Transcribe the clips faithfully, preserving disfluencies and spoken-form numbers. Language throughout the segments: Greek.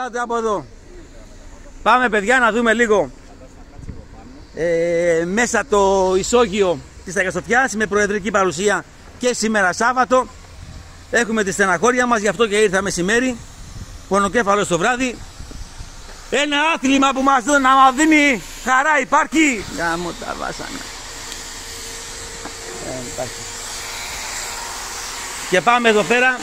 Ελάτε από εδώ. Πάμε παιδιά να δούμε λίγο ε, μέσα το ισόγειο της Αγίας Σοφιάς με προεδρική παρουσία και σήμερα Σάββατο. Έχουμε τη στεναχώρια μας, γι' αυτό και ήρθα μεσημέρι, πονοκέφαλος το βράδυ. Ένα άθλημα που μας, να μας δίνει χαρά υπάρχει. Γάμω τα βάσανα. Ε, υπάρχει. Και πάμε εδώ πέρα.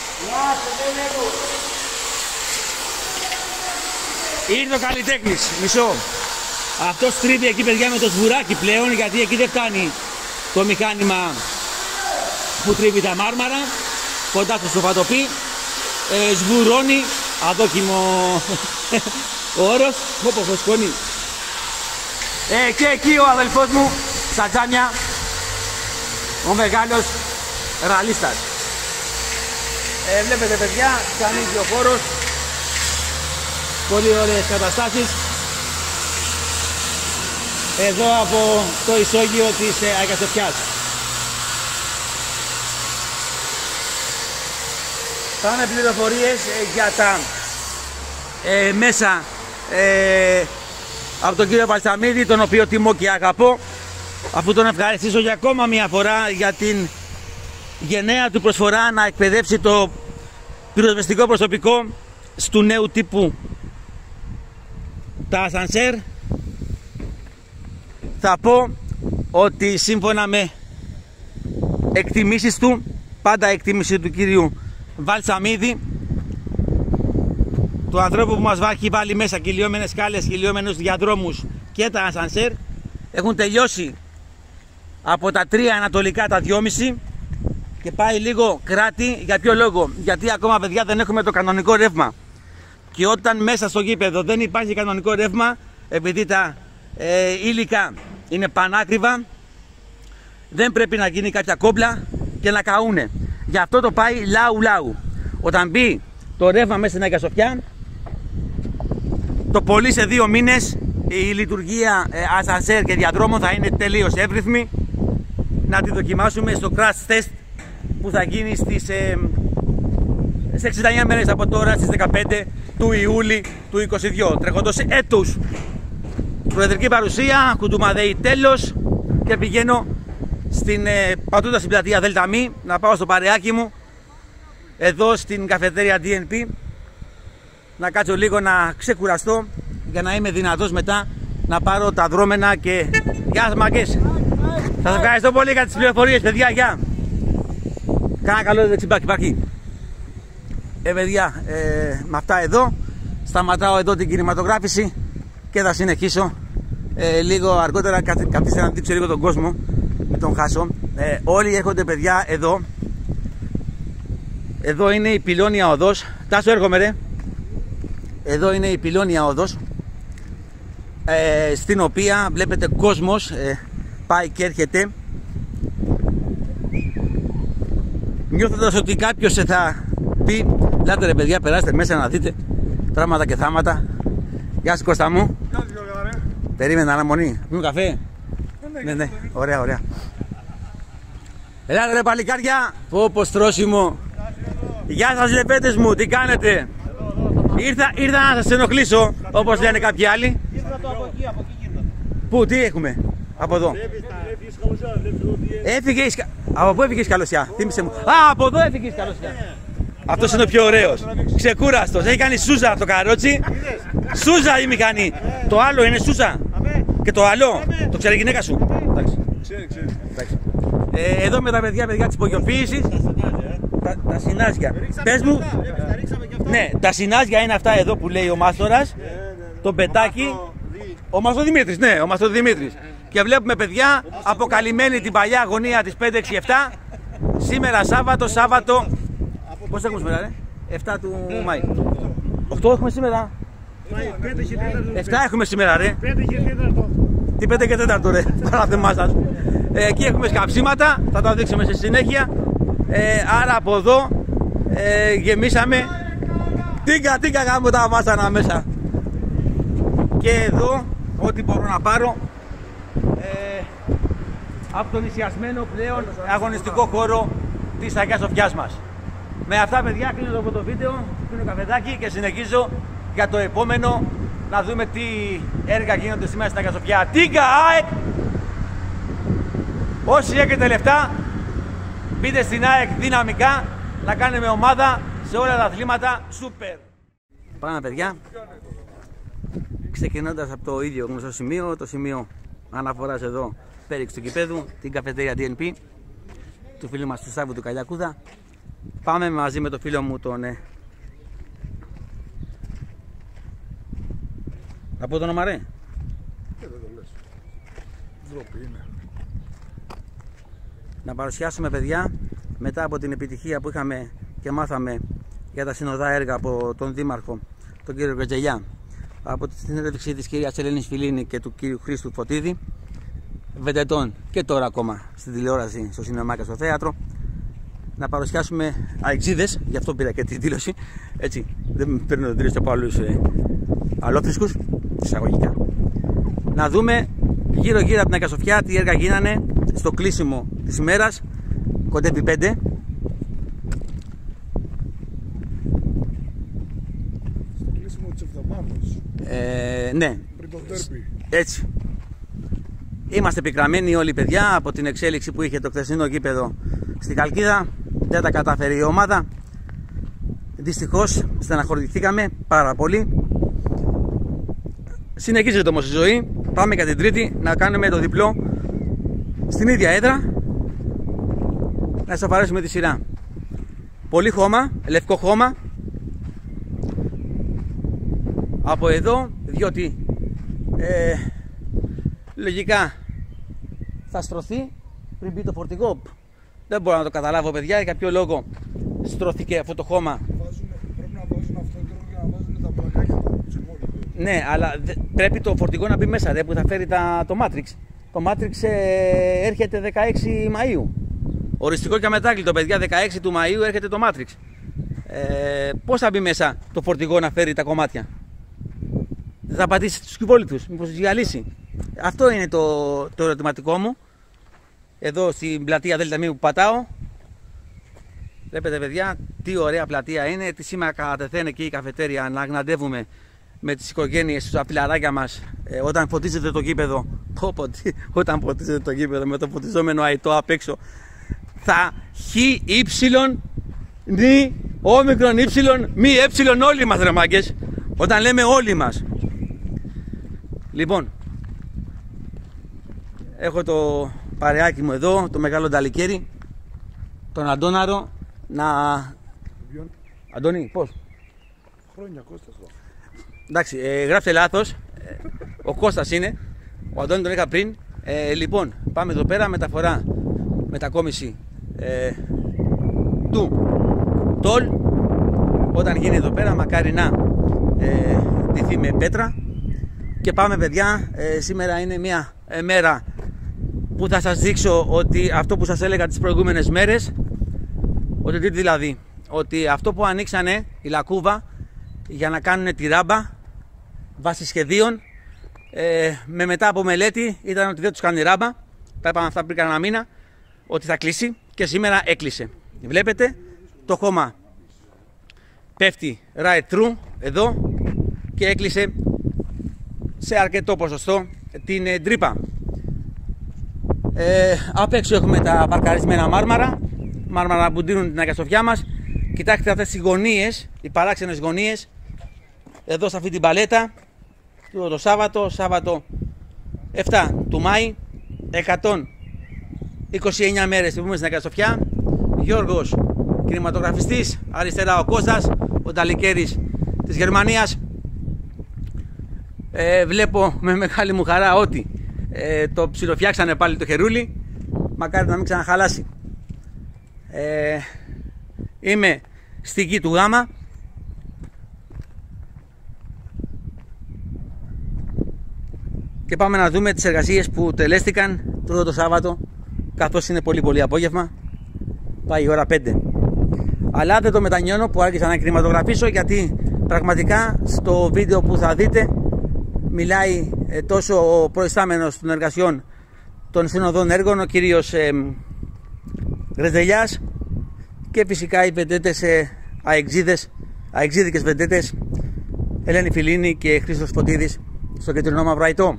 Ήρθε ο καλλιτέχνης, μισό. Αυτός τρίβει εκεί παιδιά με το σβουράκι πλέον, γιατί εκεί δεν φτάνει το μηχάνημα που τρίβει τα μάρμαρα. Κοντά στο σοφατοπί, ε, σβουρώνει, αδόκιμο ο όρος, χόπο φωσκώνει. Ε, και εκεί ο αδελφός μου, στα τζάμια, ο μεγάλος ραλίστας. Ε, βλέπετε παιδιά, ανοίγει ο χώρος, πολύ ωραίες καταστάσεις. Εδώ από το ισόγειο της ε, Αγίας Σοφιάς. Πάμε πληροφορίες ε, για τα ε, μέσα ε, από τον κύριο Βαλσαμίδη, τον οποίο τιμώ και αγαπώ, αφού τον ευχαριστήσω για ακόμα μια φορά για την γενναία του προσφορά να εκπαιδεύσει το πυροσβεστικό προσωπικό στου νέου τύπου τα ασανσέρ. Θα πω ότι σύμφωνα με εκτιμήσεις του, πάντα εκτίμηση του κύριου Βαλσαμίδη, του ανθρώπου που μας έχει βάλει μέσα κυλιόμενες σκάλες, κυλιόμενους διαδρόμους και τα ασανσέρ, έχουν τελειώσει από τα τρία ανατολικά τα δυόμιση και πάει λίγο κράτη. Για ποιο λόγο? Γιατί ακόμα παιδιά δεν έχουμε το κανονικό ρεύμα, και όταν μέσα στο γήπεδο δεν υπάρχει κανονικό ρεύμα, επειδή τα ε, υλικά είναι πανάκριβα, δεν πρέπει να γίνει κάποια κόμπλα και να καούνε. Γι' αυτό το πάει λαού λαού. Όταν μπει το ρεύμα μέσα στην Αγία Σοφιά, το πολύ σε δύο μήνες η λειτουργία ε, ασανσέρ και διαδρόμων θα είναι τελείως εύρυθμη. Να τη δοκιμάσουμε στο crash test που θα γίνει στις, ε, στις εξήντα εννιά μέρες από τώρα, στις δεκαπέντε του Ιούλη του είκοσι δύο, τρέχοντος έτους. Προεδρική παρουσία, κουντουμαδέι τέλος, και πηγαίνω στην ε, πατούτα στην πλατεία Δελταμή να πάω στο παρεάκι μου εδώ στην καφετέρια ντι εν πι, να κάτσω λίγο να ξεκουραστώ για να είμαι δυνατός μετά να πάρω τα δρόμενα. Και γεια σας μαγκές, σας ευχαριστώ πολύ για τις πληροφορίες παιδιά, γεια. Κάνα καλό δεξιμπάκι υπάρχει. Ε παιδιά, ε, με αυτά εδώ σταματάω εδώ την κινηματογράφηση και θα συνεχίσω ε, λίγο αργότερα. Καθίστε να δείξω λίγο τον κόσμο, μην τον χάσω. ε, Όλοι έρχονται παιδιά εδώ. Εδώ είναι η Πυλώνια Οδός. Τάσο, έρχομαι ρε. Εδώ είναι η Πυλώνια Οδός, ε, στην οποία βλέπετε κόσμος ε, πάει και έρχεται, νιώθοντας ότι κάποιος θα πει «Λάτε ρε παιδιά, περάστε μέσα να δείτε πράγματα και θάματα». Γεια σου Κώστα μου. Περίμενα αναμονή. Πίνουμε καφέ? Ναι, ναι, ωραία, ωραία. Ελάτε ρε παλικάρια. Πω πω στρώσιμο. Γεια σας λεπέτες μου, τι κάνετε? Ήρθα, ήρθα να σας ενοχλήσω, όπως λένε κάποιοι άλλοι. Πού, τι έχουμε? Από εδώ. Έφυγε η Σκα... Από πού έφυγε η Σκαλωσιά? Θύμισε μου. Α, από εδώ έφυγε η Σκαλωσιά. Αυτός είναι ο πιο ωραίος. Ξεκούραστος. Έχει κάνει σούζα από το καρότσι. Σούζα η μηχανή. Το άλλο είναι σούζα. Και το άλλο. Το ξέρει η γυναίκα σου? Ξέρει, ξέρει. Ε, εδώ με τα παιδιά, παιδιά της υπογειοποίησης. Τα, τα συνάζια. Πες μου. Ναι, τα συνάζια είναι αυτά εδώ που λέει ο Μάστορας. Το πετάκι. Ο Μαστοδημήτρης, ναι, ο Μαστοδημήτρης. Και βλέπουμε παιδιά αποκαλυμμένη την παλιά αγωνία της πέντε έξι επτά. Σήμερα Σάββατο, Σάββατο. Πώς έχουμε σήμερα, ρε? επτά του Μάη. οκτώ έχουμε σήμερα. επτά έχουμε σήμερα, ρε. Τι πέντε και τέταρτο, ρε. Παράθεμά σας. Ε, εκεί έχουμε σκαψίματα, θα τα δείξουμε στη συνέχεια. Ε, άρα από εδώ ε, γεμίσαμε. Τίγκα, τίγκα, γάμω τα βάσανα μέσα. Και εδώ ό,τι μπορώ να πάρω ε, από τον νησιασμένο πλέον αγωνιστικό χώρο της Αγίας Σοφιάς μας. Με αυτά παιδιά κλείνω το βίντεο, κλείνω καφεδάκι και συνεχίζω για το επόμενο. Να δούμε τι έργα γίνονται σήμερα στην Αγία Σοφιά. Τίγκα ΑΕΚ! Όσοι έχετε λεφτά, μπείτε στην ΑΕΚ δυναμικά να κάνουμε ομάδα σε όλα τα αθλήματα. Σούπερ! Πάμε παιδιά. Ξεκινώντας από το ίδιο γνωστό σημείο, το σημείο αναφοράς εδώ πέριξ του κηπέδου, την καφετέρια ντι εν πι του φίλου μας του Σάββου του Καλιακούδα. Πάμε μαζί με το φίλο μου τον... Ε... Από το όνομα ρε. Και δεν το λες. Ντροπή είναι. Να παρουσιάσουμε παιδιά, μετά από την επιτυχία που είχαμε και μάθαμε για τα συνοδά έργα από τον Δήμαρχο, τον κύριο Γκατζελιά, από τη συνέντευξη της κυρίας Ελένης Φιλίνη και του κύριου Χρήστου Φωτίδη, βεντετών και τώρα ακόμα στην τηλεόραση, στο σινεμά και στο θέατρο, να παρουσιάσουμε αεξίδες, γι' αυτό πήρα και τη δήλωση, έτσι, δεν παίρνω την δήλωση από άλλους ε, αλόθρησκους, εισαγωγικά. Να δούμε γύρω γύρω από την Αγία Σοφιά τι έργα γίνανε στο κλείσιμο της ημέρας, κοντεύει πέντε. Στο κλείσιμο της εβδομάδας. Ε, ναι, Πριν το ντέρμπι. έτσι. Είμαστε πικραμένοι όλοι παιδιά από την εξέλιξη που είχε το χθεσινό γήπεδο στην Χαλκίδα. Δεν τα κατάφερε η ομάδα. Δυστυχώς στεναχωρηθήκαμε πάρα πολύ. Συνεχίζεται όμως η ζωή. Πάμε για την Τρίτη να κάνουμε το διπλό στην ίδια έδρα. Να σοφαρέσουμε τη σειρά. Πολύ χώμα, λευκό χώμα. Από εδώ, διότι ε, λογικά θα στρωθεί πριν μπει το φορτηγό. Δεν μπορώ να το καταλάβω παιδιά για ποιο λόγο στρώθηκε αυτό το χώμα. Βάζουν, πρέπει να βάζουν αυτό για να βάζουν τα πλακάκια πάνω. Ναι, αλλά δε, πρέπει το φορτηγό να μπει μέσα δε, που θα φέρει τα, το Matrix. Το Matrix ε, έρχεται δεκαέξι Μαΐου. Οριστικό και αμετάκλητο παιδιά, δεκαέξι του Μαΐου έρχεται το Matrix. Ε, πώς θα μπει μέσα το φορτηγό να φέρει τα κομμάτια? Δεν θα πατήσει τους κυβόλητους, μήπως τους διαλύσει? Αυτό είναι το, το ερωτηματικό μου. Εδώ στην πλατεία Δέλτα Μη που πατάω. Βλέπετε παιδιά τι ωραία πλατεία είναι. Τι σήμερα κατατεθαίνει εκεί η καφετέρια να γναντεύουμε με τις οικογένειες, τα φιλαράκια μας ε, όταν φωτίζεται το γήπεδο. Όταν φωτίζεται το γήπεδο με το φωτιζόμενο αητό απ' έξω. Θα χι ύψιλον νι όμικρον ύψιλον μη έψιλον όλοι μας ρε μάγκες. Όταν λέμε όλοι μας. Λοιπόν, έχω το παρεάκι μου εδώ, το μεγάλο νταλικέρι, τον Αντώναρο, να... Ποιον? Αντώνη, πώς? Χρόνια Κώστας. Εντάξει, ε, γράψτε λάθος, ε, ο Κώστας είναι, ο Αντώνη τον είχα πριν. Ε, λοιπόν, πάμε εδώ πέρα, μεταφορά, μετακόμιση ε, του τόλ. Όταν γίνει εδώ πέρα, μακάρι να ε, ντυθεί με πέτρα. Και πάμε παιδιά, ε, σήμερα είναι μια ε, μέρα που θα σας δείξω ότι αυτό που σας έλεγα τις προηγούμενες μέρες, ότι τι δηλαδή, ότι αυτό που ανοίξανε η Λακκούβα για να κάνουν τη ράμπα βάσει σχεδίων, ε, με μετά από μελέτη ήταν ότι δεν τους κάνει ράμπα, τα είπαμε αυτά πριν κανένα μήνα, ότι θα κλείσει και σήμερα έκλεισε. Βλέπετε το χώμα πέφτει right through εδώ και έκλεισε σε αρκετό ποσοστό την ε, τρύπα. Ε, απ' έξω έχουμε τα παρκαρισμένα μάρμαρα, μάρμαρα που ντύνουν την Αγία Σοφιά μας. Κοιτάξτε αυτές τις γωνίες, οι παράξενες γωνίες, εδώ σε αυτή την παλέτα, το, το Σάββατο, Σάββατο επτά του Μάη, εκατόν είκοσι εννιά μέρες που πούμε στην Αγία Σοφιά. Γιώργος, κινηματογραφιστής, αριστερά ο Κώστας, ο Νταλικέρης της Γερμανίας. Ε, βλέπω με μεγάλη μου χαρά ότι ε, το ψιλοφιάξανε πάλι το χερούλι, μακάρι να μην ξαναχαλάσει. Ε, είμαι στη γη του Γάμα. Και πάμε να δούμε τις εργασίες που τελέστηκαν το, το Σάββατο, καθώς είναι πολύ πολύ απόγευμα, πάει η ώρα πέντε. Αλλά δεν το μετανιώνω που άρχισα να κινηματογραφήσω, γιατί πραγματικά στο βίντεο που θα δείτε μιλάει ε, τόσο ο προϊστάμενος των εργασιών των συνοδών έργων, ο κύριος ε, Γρεζελιάς, και φυσικά οι βεντέτες ε, αεξίδες, αεξίδικες βεντέτες Ελένη Φιλίνη και Χρήστος Φωτίδης στο κεντρινό μαύρο αϊτό.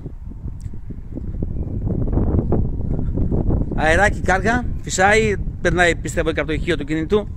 Αεράκι κάργα, φυσάει, περνάει πιστεύω και από το ηχείο του κινητού.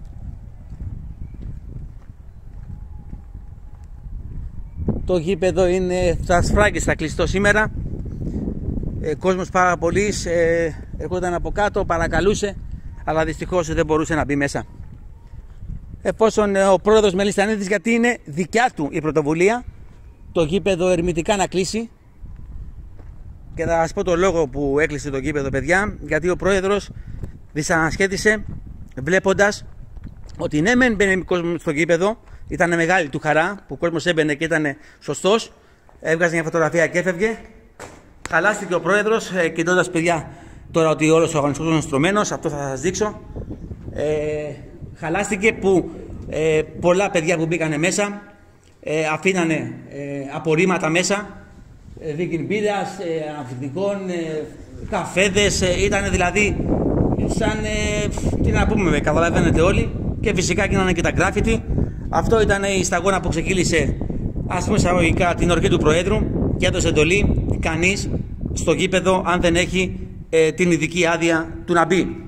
Το γήπεδο είναι στα σφράγιστα κλειστό σήμερα. Ε, κόσμος πάρα πολύς, ε, έρχονταν από κάτω, παρακαλούσε, αλλά δυστυχώς δεν μπορούσε να μπει μέσα. Εφόσον ε, ο πρόεδρος Μελισανίδης, γιατί είναι δικιά του η πρωτοβουλία, το γήπεδο ερμητικά να κλείσει. Και θα σας πω το λόγο που έκλεισε το γήπεδο, παιδιά, γιατί ο πρόεδρος δυσανασχέτησε βλέποντας ότι ναι μεν μπαίνει κόσμο στο γήπεδο, ήταν μεγάλη του χαρά που ο κόσμος έμπαινε και ήταν σωστός, έβγαζε μια φωτογραφία και έφευγε. Χαλάστηκε ο πρόεδρος, ε, κοιτώντας, παιδιά, τώρα ότι όλος ο αγωνιστικός είναι στρωμένος, αυτό θα σας δείξω. Ε, χαλάστηκε που ε, πολλά παιδιά που μπήκανε μέσα ε, αφήνανε ε, απορρίμματα μέσα, ε, δίκιν μπύρας, ε, αμφιτικών, ε, καφέδες, ε, ήταν δηλαδή σαν, ε, τι να πούμε, καταλαβαίνετε όλοι, και φυσικά γίνανε και τα γκράφιτι. Αυτό ήταν η σταγόνα που ξεκύλησε, ας πούμε εισαγωγικά, την οργή του Προέδρου και έδωσε εντολή κανείς στο γήπεδο αν δεν έχει ε, την ειδική άδεια του να μπει.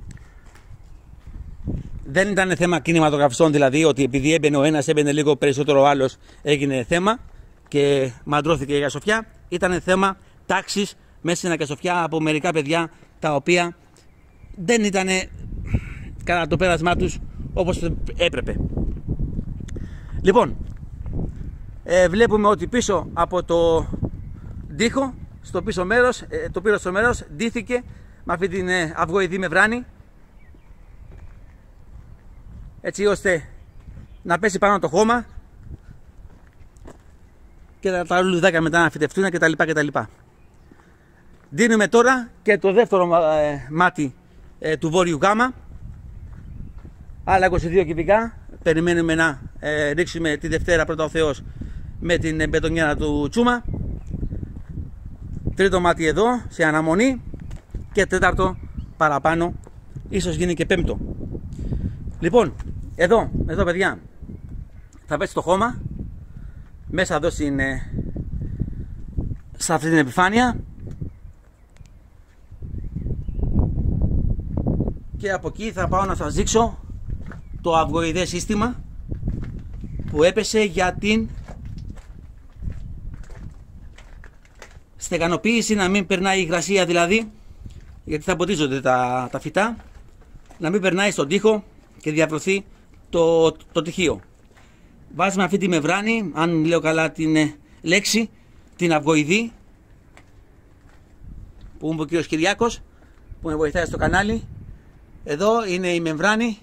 Δεν ήταν θέμα κινηματογραφιστών, δηλαδή ότι επειδή έμπαινε ο ένας, έμπαινε λίγο περισσότερο ο άλλος, έγινε θέμα και μαντρώθηκε η Αγία Σοφιά. Ήταν θέμα τάξης μέσα στην Αγία Σοφιά από μερικά παιδιά τα οποία δεν ήταν κατά το πέρασμά τους όπως έπρεπε. Λοιπόν, ε, βλέπουμε ότι πίσω από το τοίχο, στο πίσω μέρος, ε, το πίσω στο μέρος, ντύθηκε με αυτή την ε, αυγοειδή μεμβράνη, έτσι ώστε να πέσει πάνω το χώμα και τα λουλουδάκια μετά να φυτευτούν κτλ. κτλ. Δίνουμε τώρα και το δεύτερο ε, μάτι ε, του βόρειου γάμα, άλλα είκοσι δύο κυβικά. Περιμένουμε να ε, ρίξουμε τη Δευτέρα πρώτα ο Θεός με την μπετονιέρα του Τσούμα. Τρίτο μάτι εδώ σε αναμονή και τέταρτο παραπάνω, ίσως γίνει και πέμπτο. Λοιπόν, εδώ, εδώ παιδιά, θα πέσει το χώμα μέσα εδώ στην, ε, σε αυτή την επιφάνεια και από εκεί θα πάω να σας δείξω το αυγοειδές σύστημα που έπεσε για την στεγανοποίηση, να μην περνάει η υγρασία δηλαδή, γιατί θα ποτίζονται τα, τα φυτά, να μην περνάει στον τοίχο και διαβρωθεί το, το τυχείο. Βάζουμε αυτή τη μεμβράνη, αν λέω καλά την ε, λέξη, την αυγοειδή που μου είπε ο κύριος Κυριάκος που με βοηθάει στο κανάλι. Εδώ είναι η μεμβράνη,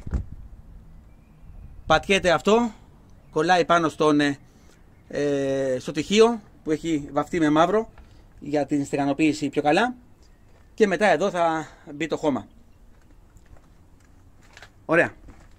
πατιέται αυτό, κολλάει πάνω στον, ε, στο τυχείο που έχει βαφτεί με μαύρο για την στεγανοποίηση πιο καλά, και μετά εδώ θα μπει το χώμα. Ωραία.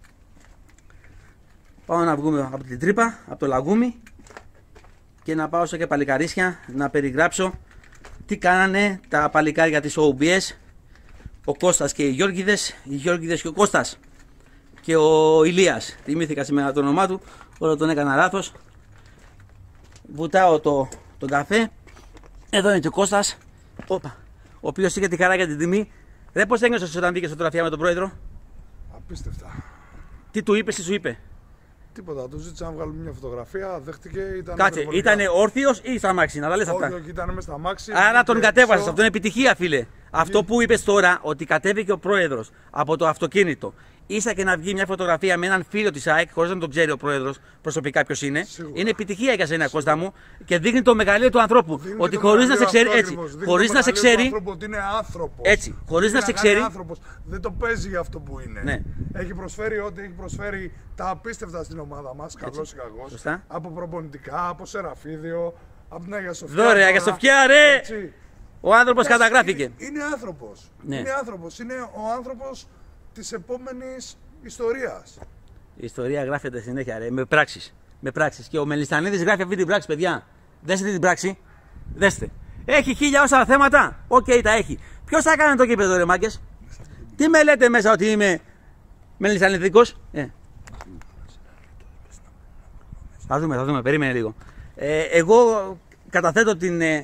Πάω να βγούμε από την τρύπα, από το λαγούμι, και να πάω σε παλικαρίσια να περιγράψω τι κάνανε τα παλικάρια της ο μπι ες, ο Κώστας και οι Γιώργιδες, οι Γιώργιδες και ο Κώστας και ο Ηλίας. Θυμήθηκα σήμερα το όνομά του, όλο τον έκανα λάθος. Βουτάω το, τον καφέ. Εδώ είναι και ο Κώστας, όπα, ο οποίος είχε τη χαρά για την τιμή. Ρε, πώς ένιωσες όταν βγήκες φωτογραφία με τον πρόεδρο? Απίστευτα. Τι του είπες, τι σου είπε? Τίποτα, του ζήτησα να βγάλουμε μια φωτογραφία, δέχτηκε, ήταν. Κάτσε, ήταν όρθιος ή στα μάξι, να τα λες αυτά? Όχι, όχι, ήταν μέσα στα μάξι. Άρα τον κατέβασες, πίσω. αυτό είναι επιτυχία, φίλε. Αυτό που είπες τώρα, ότι κατέβηκε ο πρόεδρος από το αυτοκίνητο, ίσα και να βγει μια φωτογραφία με έναν φίλο της ΑΕΚ, χωρίς να τον ξέρει ο πρόεδρος προσωπικά ποιος είναι, Σίγουρα. είναι επιτυχία για σένα, Κώστα μου, και δείχνει το μεγαλείο του ανθρώπου. Δείχνει ότι το χωρίς να σε μεγαλείο ξέρει, αυτό έτσι, ακριβώς. χωρίς Δείχνει να σε το μεγαλείο ξέρει, του ανθρώπου, ότι είναι άνθρωπος. έτσι, χωρίς να σε ξέρει, άνθρωπος. Δεν το παίζει για αυτό που είναι. Ναι. Έχει προσφέρει ό,τι έχει προσφέρει τα απίστευτα στην ομάδα μας, καλός ή κακός. Σωστά. Από προπονητικά, από Σεραφίδιο, από την Αγία Σοφιά. Δωρε, Αγία Σοφιά, ρε! Έτσι. Ο άνθρωπος Εντάξει, καταγράφηκε. Είναι, είναι άνθρωπος. Ναι. Είναι άνθρωπος. Είναι ο άνθρωπος της επόμενης ιστορίας. Η ιστορία γράφεται συνέχεια, ρε, με πράξεις. Με πράξεις. Και ο Μελισανίδης γράφει αυτή την πράξη, παιδιά. Δέστε την πράξη. Δέστε. Έχει χίλια όσα θέματα. Οκ, okay, τα έχει. Ποιος θα κάνει το κήπεδο, ρε μάγκες? Τι με λέτε μέσα ότι είμαι Μελισανιδικός? Ε. Θα δούμε, θα δούμε, περίμενε λίγο. Ε, εγώ καταθέτω την. Ε,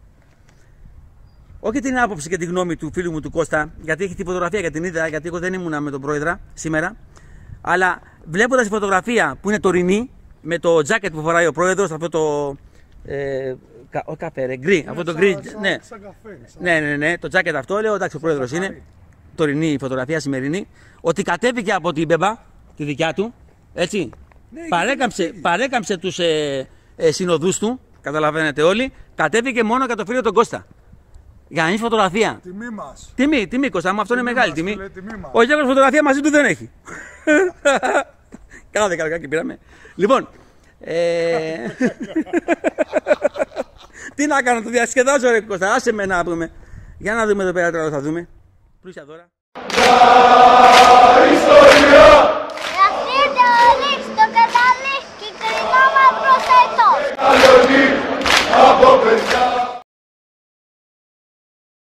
όχι την άποψη και τη γνώμη του φίλου μου του Κώστα, γιατί έχει τη φωτογραφία και την είδα, γιατί εγώ δεν ήμουνα με τον πρόεδρα σήμερα. Αλλά βλέποντας τη φωτογραφία που είναι τωρινή, με το τζάκετ που φοράει ο πρόεδρος, αυτό το. Ε, κα, ο καφέ, ρε, γκρι, αυτό το γκρι. Ναι. ναι, ναι, ναι, το τζάκετ αυτό λέω, εντάξει, ο πρόεδρος είναι. Τωρινή φωτογραφία, σημερινή. Ότι κατέβηκε από την Μπεμπά, τη δικιά του, έτσι. Ναι, παρέκαμψε, παρέκαμψε τους ε, ε, συνοδούς του, καταλαβαίνετε όλοι. Κατέβηκε μόνο για το φίλο τον Κώστα. Για να γίνει φωτογραφία. Τιμή μας. Τιμή, τιμή Κώστα, μου αυτό τιμή είναι μεγάλη μας, τιμή. φίλε, τιμή μας. Ο Γιώργος φωτογραφία μαζί του δεν έχει. Κάθε καλοκάκι πήραμε. Λοιπόν. Ε... Τι να κάνω, το διασκεδάζω ρε Κώστα, άσε με να πούμε. Για να δούμε εδώ πέρα τώρα θα δούμε. Πλούσια δώρα.